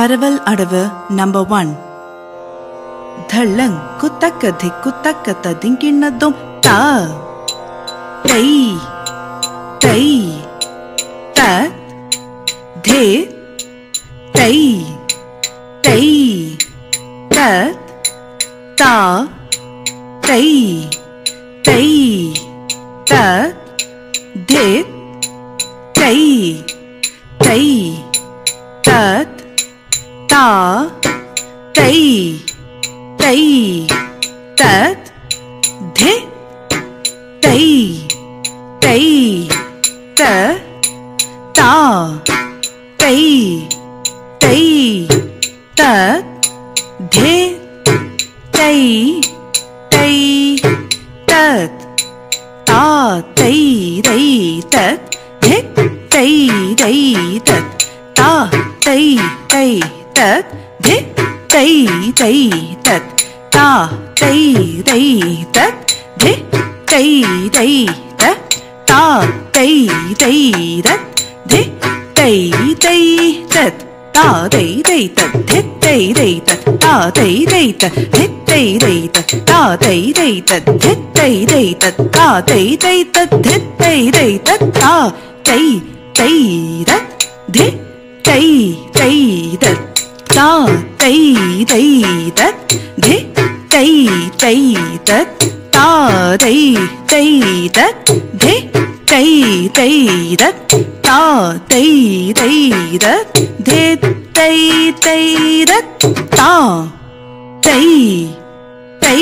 பரவல் அடவு நம்பர் 1. தள்ளங் குத்தக்க திக்குத்தக்க ததிங்கிண்ணதும் தா தை தை த தே தை தை த தா தை தை த தே தை தை த தா தை தை தத் தே தை தை த தா தை தை தத் தே தை தை தத் தா தை தை தத் தே தை தை தத் தா தை தை தத் தே தை தை தத் தா தை தை தத் தே தை தை தத் தா தை தை தத் தே தை தை தத் தா தை தை தத் தே தை தை தத் தா தை தை தத் தே தை தை தத் தா தை தை தத் தே தை தை தத் தா தை தை தத் தே தை தை தத் தா தை தை தத் தே தை தை தத் தா தை தை தத் தே தை தை தத் தா தை தை தத் தே தை தை தத் தா தை தை தத் தே தை தை தத் தா தை தை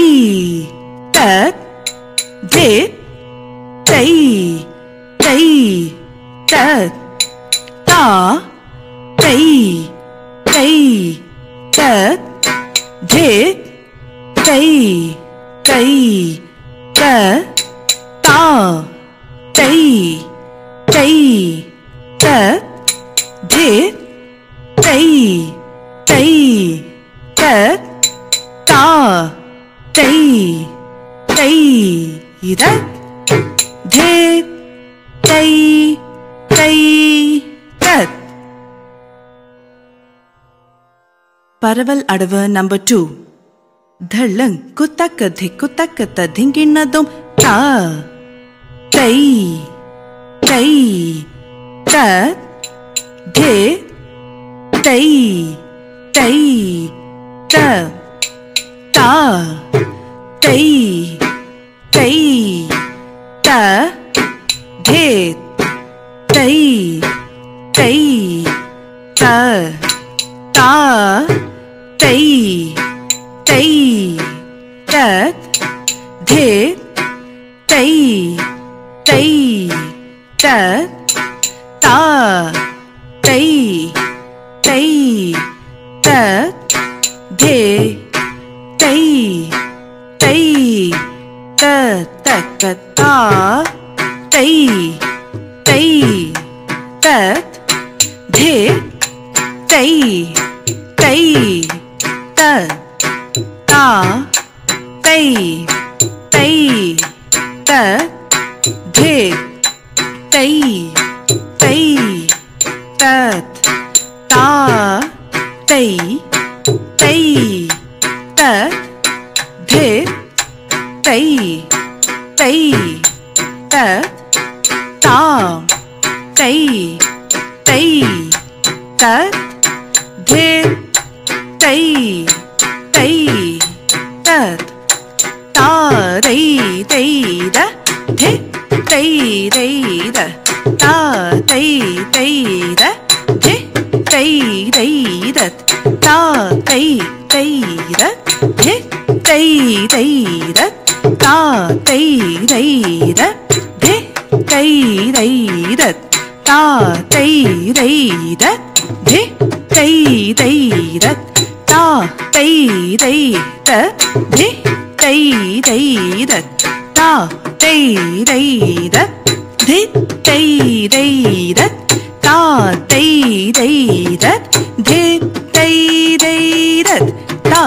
தத் தே தை தை தத் தா தை தை தத் தே தை தை தத் தா தை தை தத் தே தை தை தத் தா தை தை தத் தே தை தை தத். பரவல் அடவு நம்பர் 2. தள்ளங் குத்தக்க திக்குத்தக்க ததிங்கிண்ணதும் தா தை தை தத் தே தை தை த தா தை தை த தே தை தை த தா தை தை தத் தே தை தை தத் தா தை தை தத் தே தை தை தத் தத் தா தை தை தத் தே தை தை தத் தா தை தை தத் தே தை தை தத் தா தை தை தத் தே தை தை தத் தா தை தை தத் தே தை தை தத் தா தை தை த தே தை தை த தா தை தை த தே தை தை தத் தா தை தை தத் தே தை தை தத் தா தை தை தத் தே தை தை தத் தா தை தை தத் தே தை தை தத் தா தை தை தத் தே தை தை தத் தா தை தை தத் தே தை தை தத் தா தை தை தத் தே தை தை தத் தா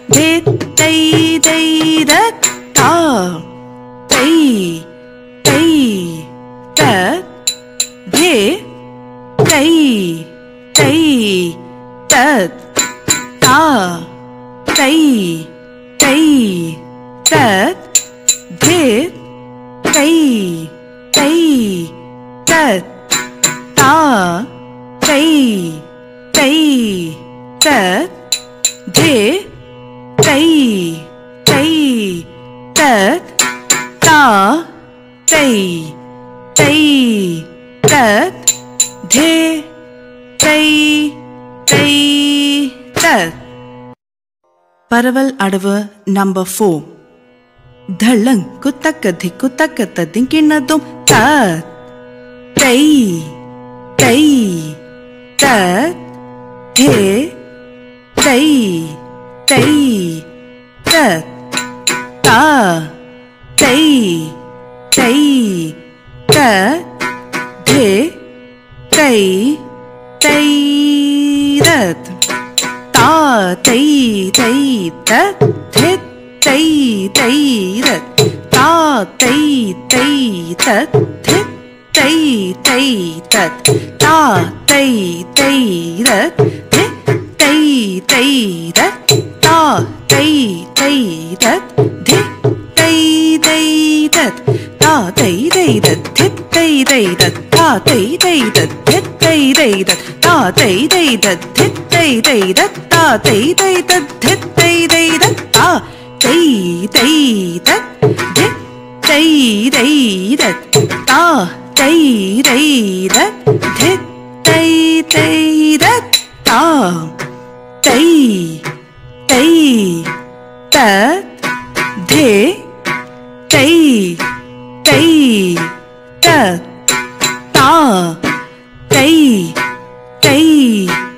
धित तै दै दत् ता तै तै तत् धे तै तै तत् ता तै तै तत् धित तै तै तत् ता तै तै तत् धे तै तै तत् ता तै तै तत् धे तै तै तत्. பரவல் அடவு நம்பர் 4. தளங் குத்தக்க திக்குத்தக்க ததிங்கினதும் தத் தை தை தத் தே தை தை தத் தா தை தை தத் தே தை தை தத் தா தை தை தத் தே தை தை தத் தா தை தை தத் தே தை தை தத் தா தை தை தத் தே தை தை தத் தா தை தை தத் தே தை தை தத் தா தை தை தத் தே தை தை தத் தா தை தை தத் தே தை தை தத் தா தை தை தத் தே தை தை தத் தா தை தை தத் தே தை தை தத் தா தை தை தத் தே தை தை தத் தா தை தை தத் தே தை தை தத் தா தை தை தத் தே தை தை தத் தா தை தை